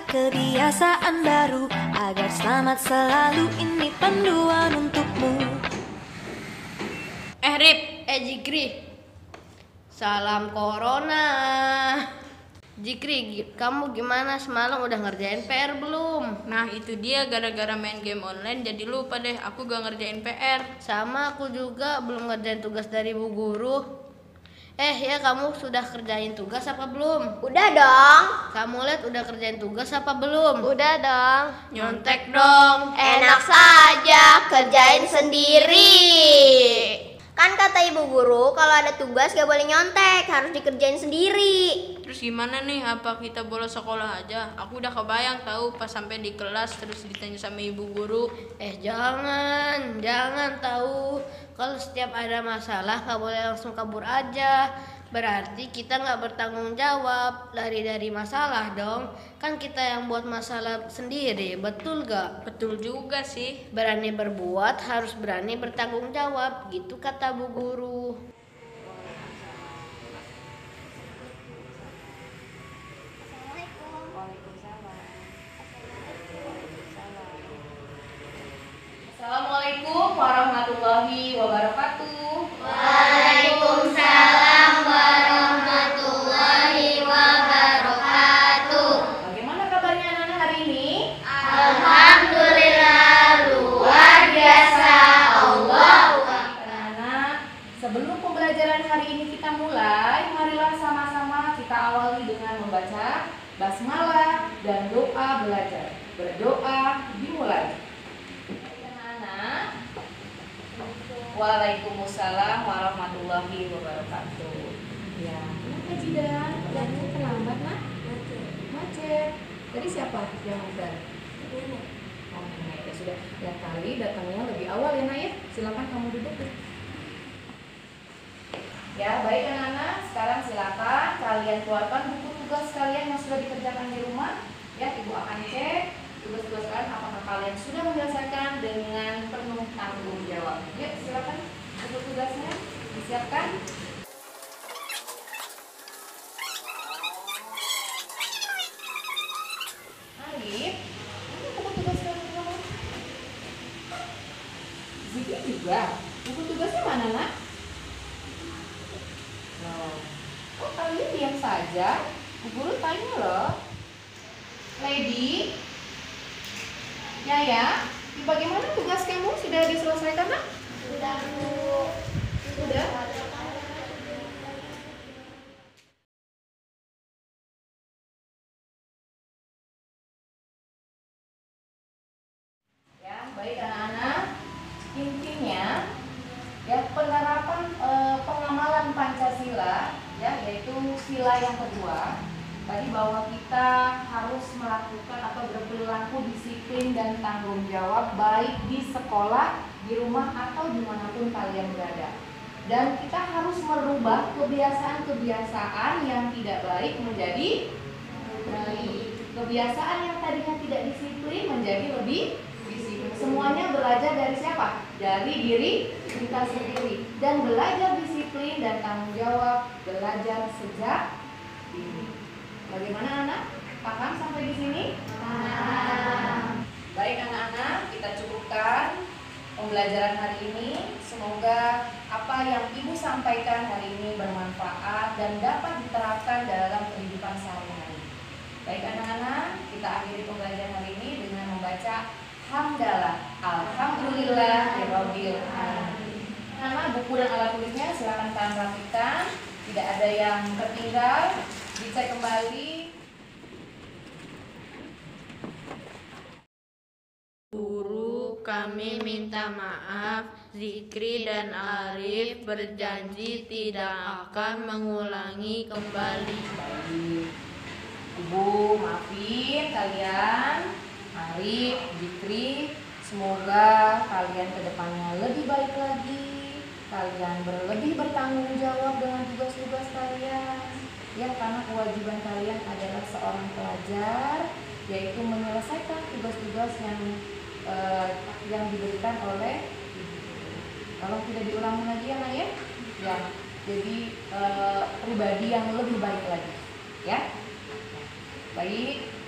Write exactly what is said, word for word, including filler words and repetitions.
kebiasaan baru agar selamat selalu, ini panduan untukmu. Eh Rip, eh Jikri, salam corona. Jikri, kamu gimana semalam udah ngerjain P R belum? Nah itu dia, gara-gara main game online jadi lupa deh, aku gak ngerjain P R. Sama aku juga belum ngerjain tugas dari Bu Guru. Eh ya, kamu sudah kerjain tugas apa belum? Udah dong. Kamu lihat udah kerjain tugas apa belum? Udah dong. Nyontek dong. Enak saja, kerjain sendiri. Kan kata ibu guru kalau ada tugas gak boleh nyontek, harus dikerjain sendiri. Terus gimana nih, apa kita bolos sekolah aja? Aku udah kebayang tahu pas sampai di kelas terus ditanya sama ibu guru. Eh jangan, jangan tahu. Kalau setiap ada masalah gak boleh langsung kabur aja. Berarti kita gak bertanggung jawab, lari dari masalah dong. Kan kita yang buat masalah sendiri, betul gak? Betul juga sih. Berani berbuat harus berani bertanggung jawab, gitu kata Bu Guru. Assalamualaikum warahmatullahi wabarakatuh. Waalaikumsalam warahmatullahi wabarakatuh. Bagaimana kabarnya anak-anak hari ini? Alhamdulillah luar biasa. Allahu Akbar. Anak-anak, sebelum pembelajaran hari ini kita mulai, marilah sama-sama kita awali dengan membaca basmalah dan doa belajar. Berdoa dimulai. Anak-anak, Waalaikumsalam warahmatullahi wabarakatuh. Ya, kenapa Jidan? Jalannya terlambat, Nak? Macet. Macet. Tadi siapa yang udah? Nenek. Oh, nenek. Ya sudah. Ya kali datangnya lebih awal ya, Nak ya. Silakan kamu duduk. Ya, baik anak-anak. Sekarang silakan kalian keluarkan buku tugas kalian yang sudah dikerjakan di rumah. Ya, Ibu akan cek tugas-tugas kalian apakah kalian sudah menyelesaikan dengan penuh tanggung jawab. Yuk, silakan buku tugasnya disiapkan. Arif, ini buku tugas kalian kamu. Ziki juga. Buku tugasnya mana, Nak? Loh, kok kalian diam saja? Bu Guru tanya loh. Lady, Yaya, bagaimana tugas kamu? Sudah diselesaikan, Nak? Sudah, Bu. Sudah? Ya, baik anak-anak. Intinya, ya penerapan e, pengamalan Pancasila, ya yaitu sila yang kedua. Tadi bahwa kita harus melakukan atau berperilaku disiplin dan tanggung jawab baik di sekolah, di rumah atau dimanapun kalian berada. Dan kita harus merubah kebiasaan-kebiasaan yang tidak baik menjadi baik. Kebiasaan yang tadinya tidak disiplin menjadi lebih disiplin. Semuanya belajar dari siapa? Dari diri kita sendiri. Dan belajar disiplin dan tanggung jawab belajar sejak dini. Bagaimana anak? Paham sampai di sini? Paham. Baik anak-anak, kita cukupkan pembelajaran hari ini. Semoga apa yang Ibu sampaikan hari ini bermanfaat dan dapat diterapkan dalam kehidupan sehari-hari. Baik anak-anak, kita akhiri pembelajaran hari ini dengan membaca hamdalah. Alhamdulillahirabbil alamin. Anak, buku dan alat tulisnya silakan kalian rapikan. Tidak ada yang tertinggal. Dicek kembali. Guru, kami minta maaf. Zikri dan Arif berjanji tidak akan mengulangi kembali. Baik. Ibu maafin kalian. Arif, Zikri, semoga kalian kedepannya lebih baik lagi. Kalian berlebih bertanggung jawab dengan tugas-tugas kalian. Ya, karena kewajiban kalian adalah seorang pelajar, yaitu menyelesaikan tugas-tugas yang eh, yang diberikan oleh kalau tidak diulangi lagi ya, Nak ya. Ya, jadi eh, pribadi yang lebih baik lagi, ya. Baik.